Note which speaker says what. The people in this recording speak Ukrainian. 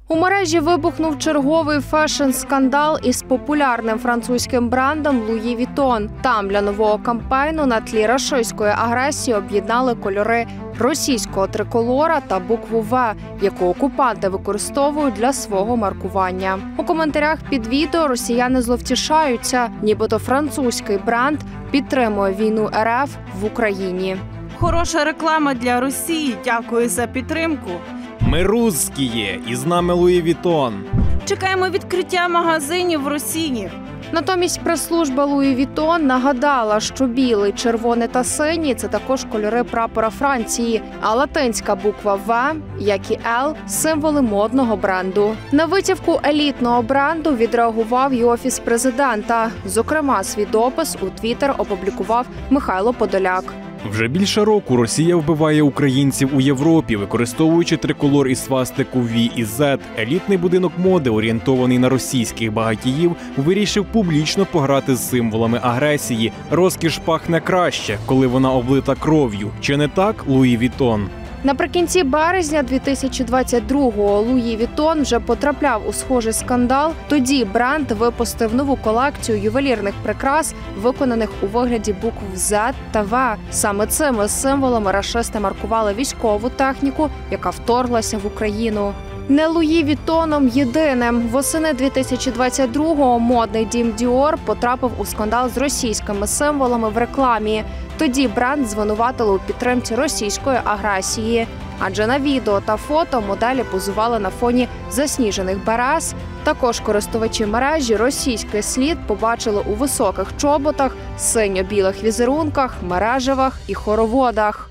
Speaker 1: У мережі вибухнув черговий фешн-скандал із популярним французьким брендом Луї Вітон. Там для нового кампейну на тлі рашистської агресії об'єднали кольори російського триколора та букву «В», яку окупанти використовують для свого маркування. У коментарях під відео росіяни зловтішаються, нібито французький бренд підтримує війну РФ в Україні.
Speaker 2: Хороша реклама для Росії. Дякую за підтримку.
Speaker 3: Ми русські, і з нами Луї Вітон.
Speaker 2: Чекаємо відкриття магазинів в Росії.
Speaker 1: Натомість прес-служба Луї Вітон нагадала, що білий, червоний та синій – це також кольори прапора Франції, а латинська буква «В», як і «Л» – символи модного бренду. На витівку елітного бренду відреагував і Офіс президента. Зокрема, свій допис у Твіттер опублікував Михайло Подоляк.
Speaker 3: Вже більше року Росія вбиває українців у Європі, використовуючи триколор із свастику V і Z. Елітний будинок моди, орієнтований на російських багатіїв, вирішив публічно пограти з символами агресії. Розкіш пахне краще, коли вона облита кров'ю. Чи не так, Луї Вітон?
Speaker 1: Наприкінці березня 2022-го Луї Вітон вже потрапляв у схожий скандал. Тоді бренд випустив нову колекцію ювелірних прикрас, виконаних у вигляді букв «Z» та «В». Саме цими символами рашисти маркували військову техніку, яка вторглася в Україну. Не Луї Вітоном єдиним. Восени 2022-го модний дім Діор потрапив у скандал з російськими символами в рекламі. Тоді бренд звинуватили у підтримці російської агресії. Адже на відео та фото моделі позували на фоні засніжених берез. Також користувачі мережі російський слід побачили у високих чоботах, синьо-білих візерунках, мережевах і хороводах.